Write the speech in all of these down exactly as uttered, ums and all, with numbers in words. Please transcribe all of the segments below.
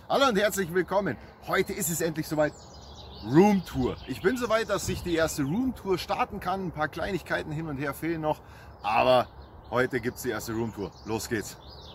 Hallo und herzlich willkommen. Heute ist es endlich soweit. Roomtour. Ich bin soweit, dass ich die erste Roomtour starten kann. Ein paar Kleinigkeiten hin und her fehlen noch. Aber heute gibt es die erste Roomtour. Los geht's.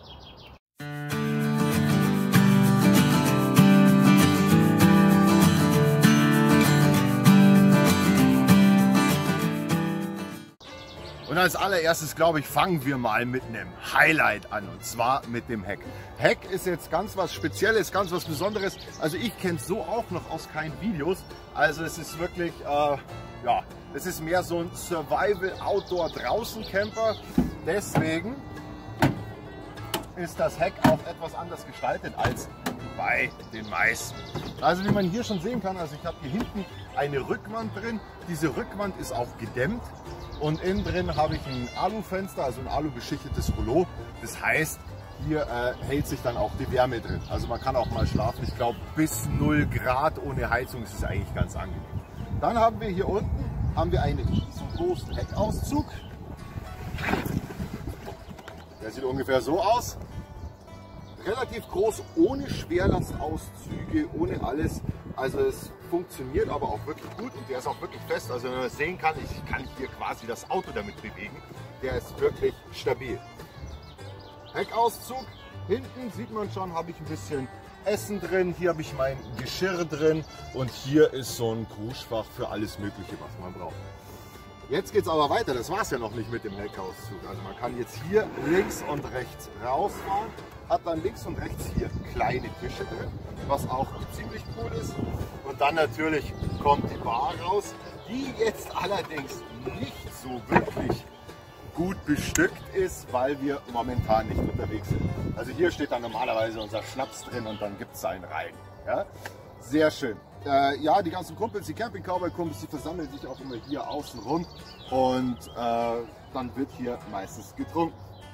Und als allererstes, glaube ich, fangen wir mal mit einem Highlight an, und zwar mit dem Heck. Heck ist jetzt ganz was Spezielles, ganz was Besonderes. Also ich kenne es so auch noch aus keinen Videos. Also es ist wirklich, äh, ja, es ist mehr so ein Survival-Outdoor-Draußen-Camper. Deswegen ist das Heck auch etwas anders gestaltet als bei den meisten. Also wie man hier schon sehen kann, also ich habe hier hinten eine Rückwand drin. Diese Rückwand ist auch gedämmt. Und innen drin habe ich ein Alufenster, also ein alubeschichtetes Rollo. Das heißt, hier äh, hält sich dann auch die Wärme drin. Also man kann auch mal schlafen. Ich glaube, bis null Grad ohne Heizung ist es eigentlich ganz angenehm. Dann haben wir hier unten haben wir einen riesengroßen Heckauszug. Der sieht ungefähr so aus. Relativ groß, ohne Schwerlastauszüge, ohne alles. Also es funktioniert aber auch wirklich gut und der ist auch wirklich fest. Also wenn man das sehen kann, ich kann hier quasi das Auto damit bewegen. Der ist wirklich stabil. Heckauszug. Hinten sieht man schon, habe ich ein bisschen Essen drin. Hier habe ich mein Geschirr drin und hier ist so ein Kruschfach für alles Mögliche, was man braucht. Jetzt geht es aber weiter. Das war es ja noch nicht mit dem Heckauszug. Also man kann jetzt hier links und rechts rausfahren. Hat dann links und rechts hier kleine Tische drin, was auch ziemlich cool ist. Und dann natürlich kommt die Bar raus, die jetzt allerdings nicht so wirklich gut bestückt ist, weil wir momentan nicht unterwegs sind. Also hier steht dann normalerweise unser Schnaps drin und dann gibt es einen rein. Ja? Sehr schön. Äh, ja, die ganzen Kumpels, die Camping-Cowboy-Kumpels, die versammeln sich auch immer hier außen rum und äh, dann wird hier meistens getrunken.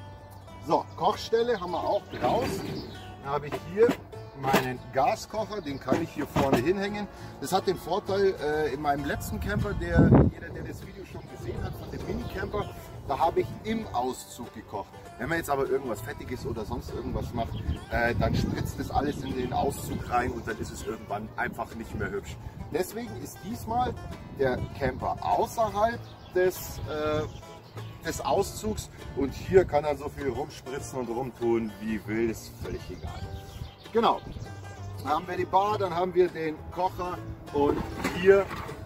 So, Kochstelle haben wir auch draußen. Da habe ich hier meinen Gaskocher, den kann ich hier vorne hinhängen. Das hat den Vorteil, äh, in meinem letzten Camper, der, jeder, der das Video schon gesehen hat, von dem Mini-Camper, da habe ich im Auszug gekocht. Wenn man jetzt aber irgendwas Fettiges oder sonst irgendwas macht, äh, dann spritzt das alles in den Auszug rein und dann ist es irgendwann einfach nicht mehr hübsch. Deswegen ist diesmal der Camper außerhalb des äh, des Auszugs und hier kann er so viel rumspritzen und rumtun wie will, ist völlig egal. Genau, dann haben wir die Bar, dann haben wir den Kocher und hier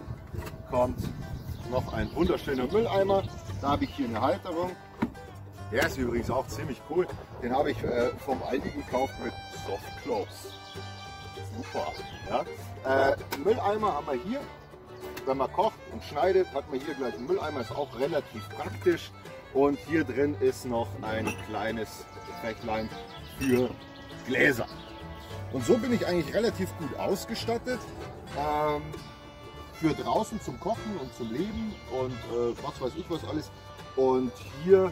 kommt noch ein wunderschöner Mülleimer. Da habe ich hier eine Halterung. Der ist übrigens auch ziemlich cool. Den habe ich äh, vom Aldi gekauft mit Soft Close. Super. Ja? Äh, Mülleimer haben wir hier. Wenn man kocht und schneidet, hat man hier gleich einen Mülleimer, ist auch relativ praktisch. Und hier drin ist noch ein kleines Fächlein für Gläser. Und so bin ich eigentlich relativ gut ausgestattet ähm, für draußen zum Kochen und zum Leben und äh, was weiß ich was alles. Und hier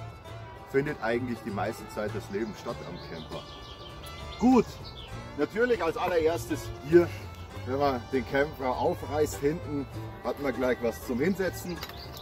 findet eigentlich die meiste Zeit das Leben statt am Camper. Gut, natürlich als allererstes hier. Wenn man den Camper aufreißt hinten, hat man gleich was zum Hinsetzen.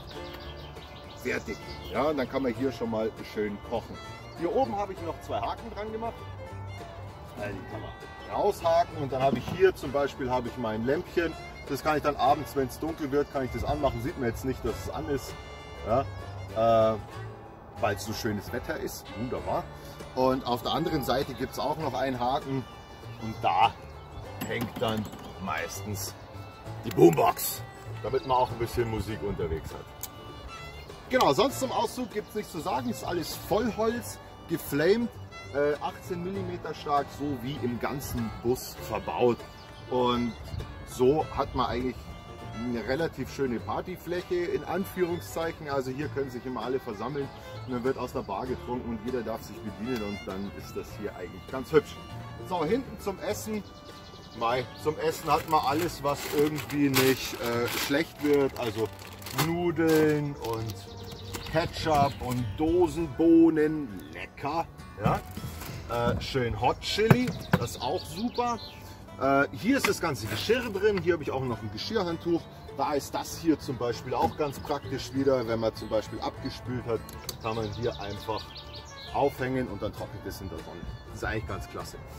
Fertig. Ja, und dann kann man hier schon mal schön kochen. Hier oben habe ich noch zwei Haken dran gemacht. Also die kann man raushaken und dann habe ich hier zum Beispiel habe ich mein Lämpchen. Das kann ich dann abends, wenn es dunkel wird, kann ich das anmachen. Sieht man jetzt nicht, dass es an ist, ja, äh, weil es so schönes Wetter ist. Wunderbar. Und auf der anderen Seite gibt es auch noch einen Haken und da hängt dann meistens die Boombox, damit man auch ein bisschen Musik unterwegs hat. Genau, sonst zum Auszug gibt es nichts zu sagen, ist alles Vollholz, geflamed, äh, achtzehn Millimeter stark, so wie im ganzen Bus verbaut. Und so hat man eigentlich eine relativ schöne Partyfläche, in Anführungszeichen. Also hier können sich immer alle versammeln und dann wird aus der Bar getrunken und jeder darf sich bedienen und dann ist das hier eigentlich ganz hübsch. So, hinten zum Essen. Mai, zum Essen hat man alles, was irgendwie nicht äh, schlecht wird, also Nudeln und Ketchup und Dosenbohnen, lecker. Ja? Äh, schön Hot Chili, das ist auch super. Äh, hier ist das ganze Geschirr drin, hier habe ich auch noch ein Geschirrhandtuch. Da ist das hier zum Beispiel auch ganz praktisch wieder, wenn man zum Beispiel abgespült hat, kann man hier einfach aufhängen und dann trocknet es in der Sonne. Das ist eigentlich ganz klasse.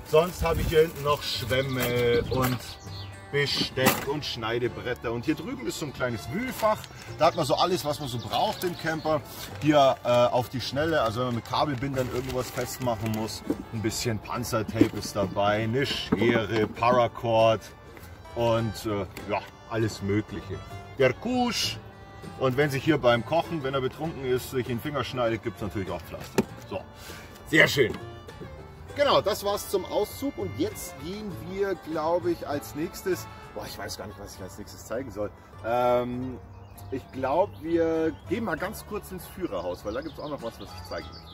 Sonst habe ich hier hinten noch Schwämme und Besteck und Schneidebretter. Und hier drüben ist so ein kleines Wühlfach. Da hat man so alles, was man so braucht im Camper. Hier äh, auf die Schnelle, also wenn man mit Kabelbindern irgendwas festmachen muss. Ein bisschen Panzertape ist dabei, eine Schere, Paracord und äh, ja, alles Mögliche. Der Kusch. Und wenn sich hier beim Kochen, wenn er betrunken ist, sich in den Finger schneidet, gibt es natürlich auch Pflaster. So, sehr schön. Genau, das war's zum Auszug und jetzt gehen wir, glaube ich, als nächstes, boah, ich weiß gar nicht, was ich als nächstes zeigen soll. Ähm, ich glaube, wir gehen mal ganz kurz ins Führerhaus, weil da gibt es auch noch was, was ich zeigen möchte.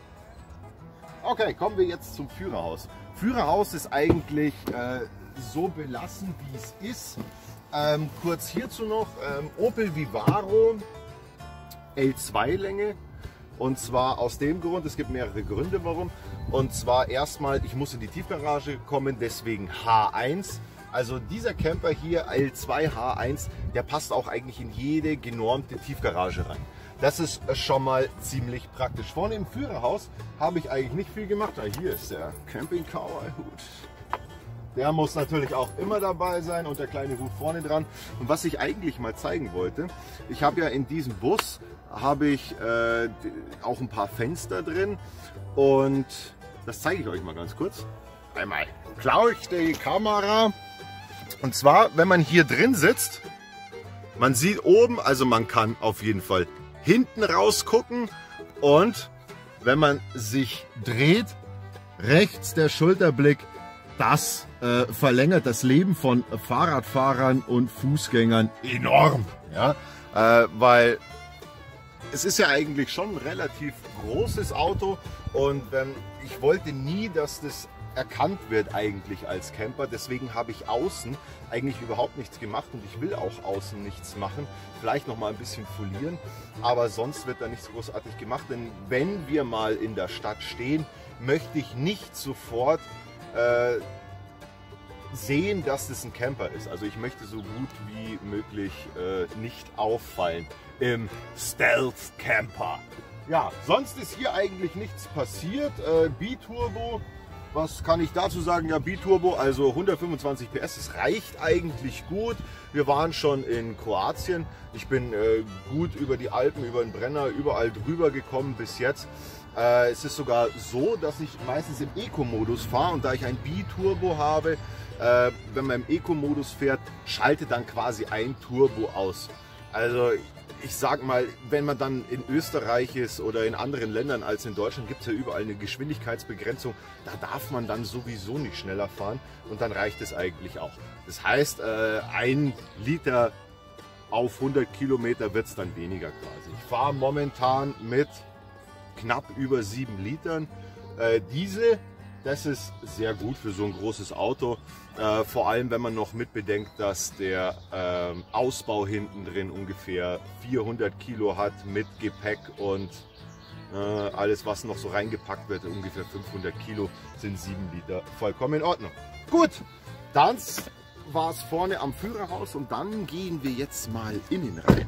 Okay, kommen wir jetzt zum Führerhaus. Führerhaus ist eigentlich äh, so belassen, wie es ist. Ähm, kurz hierzu noch, ähm, Opel Vivaro L zwei Länge. Und zwar aus dem Grund, es gibt mehrere Gründe warum. Und zwar erstmal, ich muss in die Tiefgarage kommen, deswegen H eins. Also dieser Camper hier, L zwei H eins, der passt auch eigentlich in jede genormte Tiefgarage rein. Das ist schon mal ziemlich praktisch. Vorne im Führerhaus habe ich eigentlich nicht viel gemacht. Ah, hier ist der Camping-Cowboy-Hut. Der muss natürlich auch immer dabei sein und der kleine Hut vorne dran. Und was ich eigentlich mal zeigen wollte, ich habe ja in diesem Bus habe ich äh, auch ein paar Fenster drin und das zeige ich euch mal ganz kurz. Einmal klaue ich die Kamera und zwar, wenn man hier drin sitzt, man sieht oben, also man kann auf jeden Fall hinten raus gucken und wenn man sich dreht, rechts der Schulterblick, das äh, verlängert das Leben von Fahrradfahrern und Fußgängern enorm, ja, äh, weil es ist ja eigentlich schon ein relativ großes Auto und ähm, ich wollte nie, dass das erkannt wird eigentlich als Camper. Deswegen habe ich außen eigentlich überhaupt nichts gemacht und ich will auch außen nichts machen. Vielleicht noch mal ein bisschen folieren, aber sonst wird da nichts großartig gemacht. Denn wenn wir mal in der Stadt stehen, möchte ich nicht sofort äh, sehen, dass das ein Camper ist. Also ich möchte so gut wie möglich äh, nicht auffallen im Stealth Camper. Ja, sonst ist hier eigentlich nichts passiert. Äh, Biturbo, was kann ich dazu sagen? Ja, Biturbo, also hundertfünfundzwanzig P S, das reicht eigentlich gut. Wir waren schon in Kroatien. Ich bin äh, gut über die Alpen, über den Brenner, überall drüber gekommen bis jetzt. Äh, es ist sogar so, dass ich meistens im Eco-Modus fahre und da ich ein Biturbo habe, äh, wenn man im Eco-Modus fährt, schaltet dann quasi ein Turbo aus. Also ich sag mal, wenn man dann in Österreich ist oder in anderen Ländern als in Deutschland, gibt es ja überall eine Geschwindigkeitsbegrenzung. Da darf man dann sowieso nicht schneller fahren und dann reicht es eigentlich auch. Das heißt, äh, ein Liter auf hundert Kilometer wird es dann weniger quasi. Ich fahre momentan mit knapp über sieben Litern. Äh, Diesel, das ist sehr gut für so ein großes Auto. Äh, vor allem, wenn man noch mitbedenkt, dass der äh, Ausbau hinten drin ungefähr vierhundert Kilo hat mit Gepäck und äh, alles, was noch so reingepackt wird, ungefähr fünfhundert Kilo, sind sieben Liter vollkommen in Ordnung. Gut, dann war es vorne am Führerhaus und dann gehen wir jetzt mal innen rein.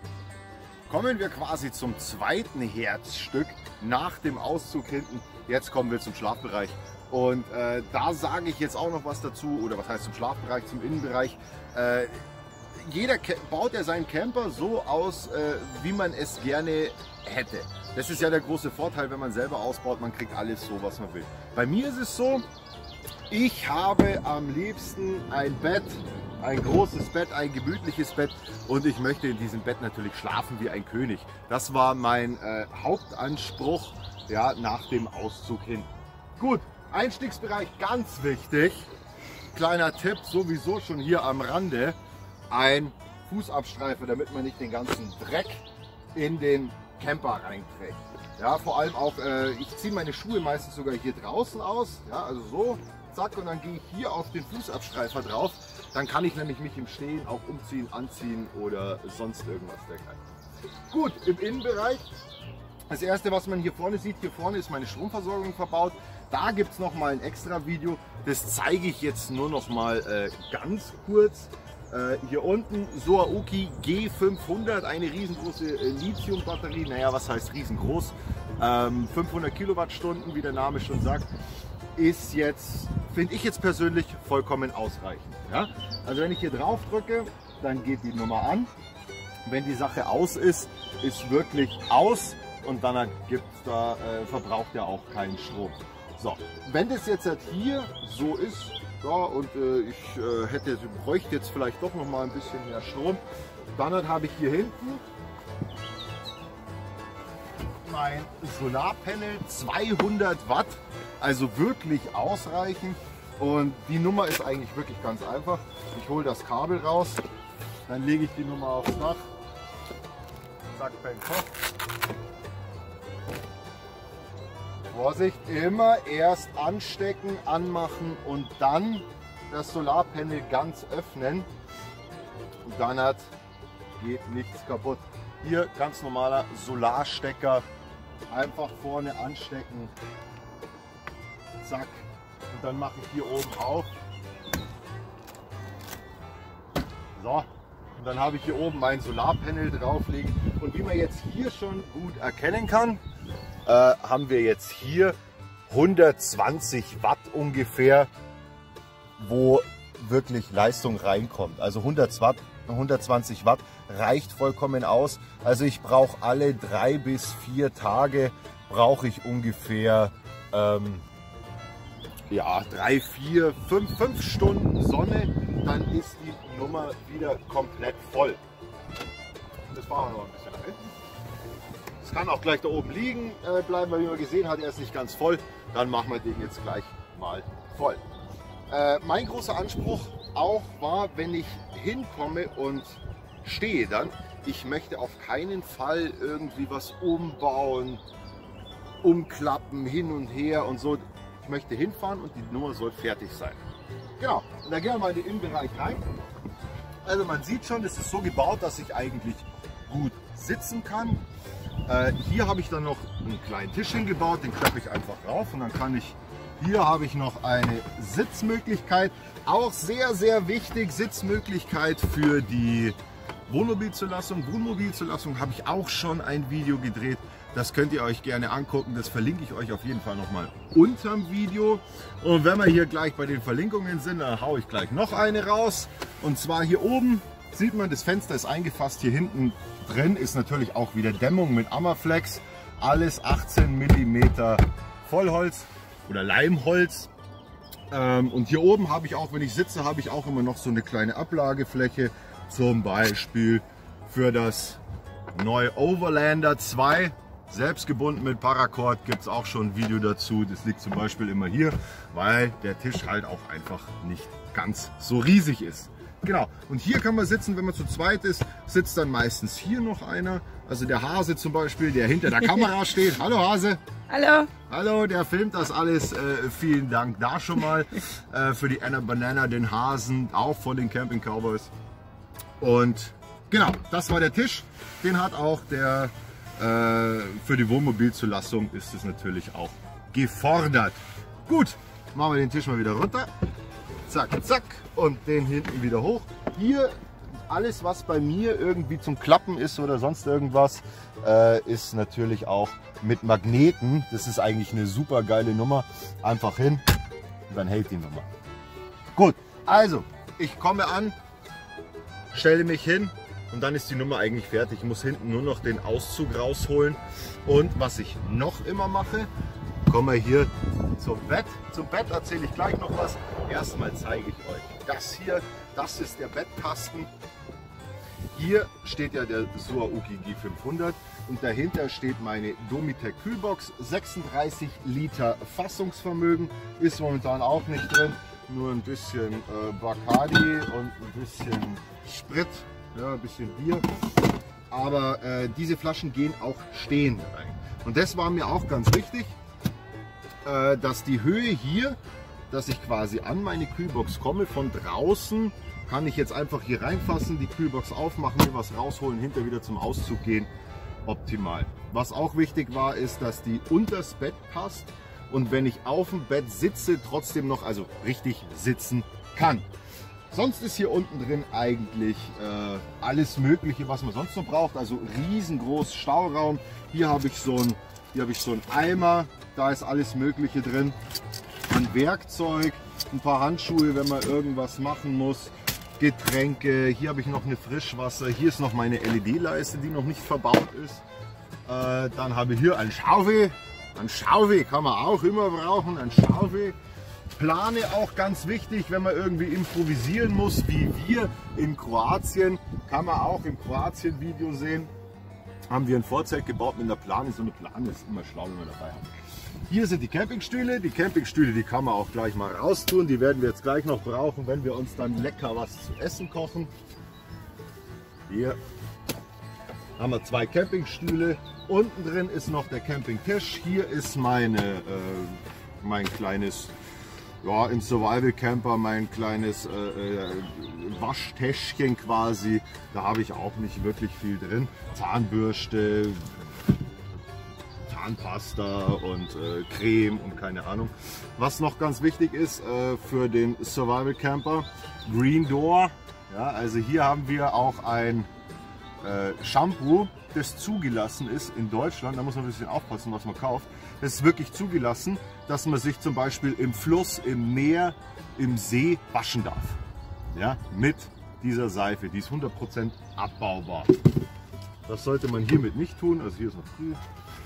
Kommen wir quasi zum zweiten Herzstück nach dem Auszug hinten. Jetzt kommen wir zum Schlafbereich. Und äh, da sage ich jetzt auch noch was dazu, oder was heißt zum Schlafbereich, zum Innenbereich. Äh, jeder baut ja seinen Camper so aus, äh, wie man es gerne hätte. Das ist ja der große Vorteil, wenn man selber ausbaut, man kriegt alles so, was man will. Bei mir ist es so, ich habe am liebsten ein Bett, ein großes Bett, ein gemütliches Bett und ich möchte in diesem Bett natürlich schlafen wie ein König. Das war mein äh, Hauptanspruch, ja, nach dem Auszug hin. Gut, Einstiegsbereich ganz wichtig. Kleiner Tipp, sowieso schon hier am Rande, ein Fußabstreifer, damit man nicht den ganzen Dreck in den Camper reinträgt. Ja, vor allem auch, äh, ich ziehe meine Schuhe meistens sogar hier draußen aus, ja, also so, zack, und dann gehe ich hier auf den Fußabstreifer drauf. Dann kann ich nämlich mich im Stehen auch umziehen, anziehen oder sonst irgendwas dergleichen. Gut, im Innenbereich, das erste, was man hier vorne sieht, hier vorne ist meine Stromversorgung verbaut. Da gibt es noch mal ein extra Video, das zeige ich jetzt nur noch mal äh, ganz kurz. Äh, hier unten Soaoki G fünfhundert, eine riesengroße äh, Lithium-Batterie. Naja, was heißt riesengroß? Ähm, fünfhundert Kilowattstunden, wie der Name schon sagt. ist jetzt, finde ich jetzt persönlich, vollkommen ausreichend. Ja? Also wenn ich hier drauf drücke, dann geht die Nummer an. Wenn die Sache aus ist, ist wirklich aus und dann gibt's da, äh, verbraucht er auch keinen Strom. So, wenn das jetzt halt hier so ist, ja, und äh, ich äh, hätte, bräuchte jetzt vielleicht doch noch mal ein bisschen mehr Strom, dann habe ich hier hinten mein Solarpanel, zweihundert Watt, also wirklich ausreichend. Und die Nummer ist eigentlich wirklich ganz einfach. Ich hole das Kabel raus, dann lege ich die Nummer aufs Dach, zack, beim Kopf. Vorsicht, immer erst anstecken, anmachen und dann das Solarpanel ganz öffnen. Und dann hat, geht nichts kaputt. Hier ganz normaler Solarstecker, einfach vorne anstecken, zack, und dann mache ich hier oben auf. So, und dann habe ich hier oben mein Solarpanel drauflegen. Und wie man jetzt hier schon gut erkennen kann, äh, haben wir jetzt hier hundertzwanzig Watt ungefähr, wo wirklich Leistung reinkommt. Also hundertzwanzig Watt reicht vollkommen aus. Also ich brauche alle drei bis vier Tage brauche ich ungefähr ähm, ja, drei, vier, fünf, fünf Stunden Sonne, dann ist die Nummer wieder komplett voll. Das fahren wir noch ein bisschen nach hinten. Es kann auch gleich da oben liegen äh, bleiben, weil wie man gesehen hat, er ist nicht ganz voll. Dann machen wir den jetzt gleich mal voll. Äh, mein großer Anspruch auch war, wenn ich hinkomme und stehe dann, ich möchte auf keinen Fall irgendwie was umbauen, umklappen, hin und her und so. Ich möchte hinfahren und die Nummer soll fertig sein. Genau, und dann gehen wir mal in den Innenbereich rein. Also man sieht schon, es ist so gebaut, dass ich eigentlich gut sitzen kann. Äh, hier habe ich dann noch einen kleinen Tisch hingebaut, den klappe ich einfach rauf und dann kann ich, hier habe ich noch eine Sitzmöglichkeit. Auch sehr, sehr wichtig, Sitzmöglichkeit für die Wohnmobilzulassung. Wohnmobilzulassung habe ich auch schon ein Video gedreht. Das könnt ihr euch gerne angucken. Das verlinke ich euch auf jeden Fall nochmal unterm Video. Und wenn wir hier gleich bei den Verlinkungen sind, dann haue ich gleich noch eine raus. Und zwar hier oben sieht man, das Fenster ist eingefasst. Hier hinten drin ist natürlich auch wieder Dämmung mit Amaflex. Alles achtzehn Millimeter Vollholz oder Leimholz. Und hier oben habe ich auch, wenn ich sitze, habe ich auch immer noch so eine kleine Ablagefläche. Zum Beispiel für das neue Overlander zwei. Selbst gebunden mit Paracord, gibt es auch schon ein Video dazu. Das liegt zum Beispiel immer hier, weil der Tisch halt auch einfach nicht ganz so riesig ist. Genau, und hier kann man sitzen, wenn man zu zweit ist, sitzt dann meistens hier noch einer. Also der Hase zum Beispiel, der hinter der Kamera steht. Hallo Hase! Hallo! Hallo, der filmt das alles. Äh, vielen Dank da schon mal äh, für die Anna Banana, den Hasen, auch von den Camping Cowboys. Und genau, das war der Tisch. Den hat auch der... Für die Wohnmobilzulassung ist es natürlich auch gefordert. Gut, machen wir den Tisch mal wieder runter. Zack, zack. Und den hinten wieder hoch. Hier alles, was bei mir irgendwie zum Klappen ist oder sonst irgendwas, äh, ist natürlich auch mit Magneten. Das ist eigentlich eine super geile Nummer. Einfach hin und dann hält die Nummer. Gut, also ich komme an, stelle mich hin. Und dann ist die Nummer eigentlich fertig. Ich muss hinten nur noch den Auszug rausholen. Und was ich noch immer mache, kommen wir hier zum Bett. Zum Bett erzähle ich gleich noch was. Erstmal zeige ich euch das hier. Das ist der Bettkasten. Hier steht ja der Sua U K G fünfhundert und dahinter steht meine Domitec Kühlbox. sechsunddreißig Liter Fassungsvermögen, ist momentan auch nicht drin. Nur ein bisschen äh, Bacardi und ein bisschen Sprit. Ja, ein bisschen Bier, aber äh, diese Flaschen gehen auch stehend rein. Und das war mir auch ganz wichtig, äh, dass die Höhe hier, dass ich quasi an meine Kühlbox komme, von draußen kann ich jetzt einfach hier reinfassen, die Kühlbox aufmachen, mir was rausholen, hinter wieder zum Auszug gehen, optimal. Was auch wichtig war, ist, dass die unters Bett passt und wenn ich auf dem Bett sitze, trotzdem noch, also richtig sitzen kann. Sonst ist hier unten drin eigentlich äh, alles Mögliche, was man sonst noch braucht. Also riesengroß Stauraum. Hier habe ich so ein, hier habe ich so einen Eimer. Da ist alles Mögliche drin. an Werkzeug, ein paar Handschuhe, wenn man irgendwas machen muss, Getränke, hier habe ich noch eine Frischwasser, hier ist noch meine L E D-Leiste, die noch nicht verbaut ist. Äh, dann habe ich hier ein Schaufel, ein Schaufel kann man auch immer brauchen, ein Schaufel. Plane auch ganz wichtig, wenn man irgendwie improvisieren muss, wie wir in Kroatien, kann man auch im Kroatien-Video sehen, haben wir ein Vorzelt gebaut mit einer Plane. So eine Plane ist immer schlau, wenn man dabei hat. Hier sind die Campingstühle. Die Campingstühle, die kann man auch gleich mal raustun. Die werden wir jetzt gleich noch brauchen, wenn wir uns dann lecker was zu essen kochen. Hier haben wir zwei Campingstühle. Unten drin ist noch der Campingtisch. Hier ist meine, äh, mein kleines, ja, im Survival Camper, mein kleines äh, äh, Waschtäschchen quasi. Da habe ich auch nicht wirklich viel drin. Zahnbürste, Zahnpasta und äh, Creme und keine Ahnung. Was noch ganz wichtig ist äh, für den Survival Camper, Green Door. Ja, also hier haben wir auch ein äh, Shampoo, das zugelassen ist in Deutschland. Da muss man ein bisschen aufpassen, was man kauft. Das ist wirklich zugelassen, dass man sich zum Beispiel im Fluss, im Meer, im See waschen darf. Ja, mit dieser Seife. Die ist hundert Prozent abbaubar. Das sollte man hiermit nicht tun. Also hier ist noch früh.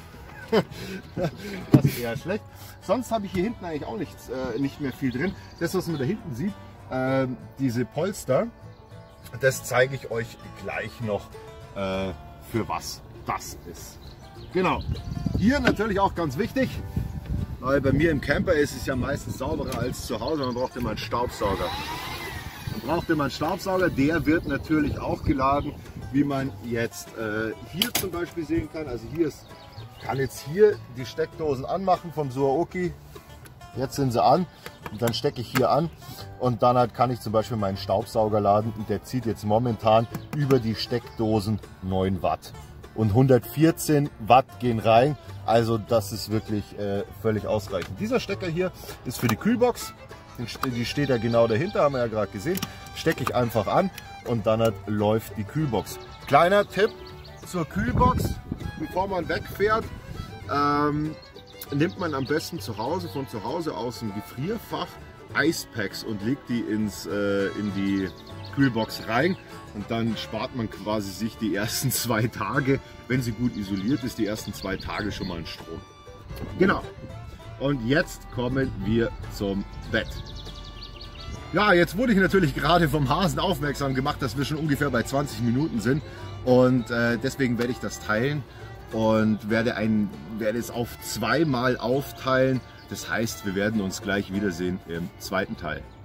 Das ist eher schlecht. Sonst habe ich hier hinten eigentlich auch nichts, äh, nicht mehr viel drin. Das, was man da hinten sieht, äh, diese Polster, das zeige ich euch gleich noch, äh, für was das ist. Genau. Hier natürlich auch ganz wichtig, weil bei mir im Camper ist es ja meistens sauberer als zu Hause. Man braucht immer einen Staubsauger. Man braucht immer einen Staubsauger, der wird natürlich auch geladen, wie man jetzt äh, hier zum Beispiel sehen kann. Also hier ist, ich kann jetzt hier die Steckdosen anmachen vom Suaoki. Jetzt sind sie an und dann stecke ich hier an und dann halt kann ich zum Beispiel meinen Staubsauger laden und der zieht jetzt momentan über die Steckdosen neun Watt. Und hundertvierzehn Watt gehen rein, also das ist wirklich äh, völlig ausreichend. Dieser Stecker hier ist für die Kühlbox, die steht ja genau dahinter, haben wir ja gerade gesehen. Stecke ich einfach an und dann halt läuft die Kühlbox. Kleiner Tipp zur Kühlbox, bevor man wegfährt, ähm, nimmt man am besten zu Hause, von zu Hause aus im Gefrierfach Eispacks und legt die ins, äh, in die Kühlbox rein. Und dann spart man quasi sich die ersten zwei Tage, wenn sie gut isoliert ist, die ersten zwei Tage schon mal einen Strom. Genau. Und jetzt kommen wir zum Bett. Ja, jetzt wurde ich natürlich gerade vom Hasen aufmerksam gemacht, dass wir schon ungefähr bei zwanzig Minuten sind. Und äh, deswegen werde ich das teilen und werde, ein, werde es auf zweimal aufteilen. Das heißt, wir werden uns gleich wiedersehen im zweiten Teil.